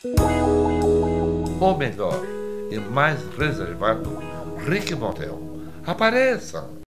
O melhor e mais reservado Rick Motel. Apareçam!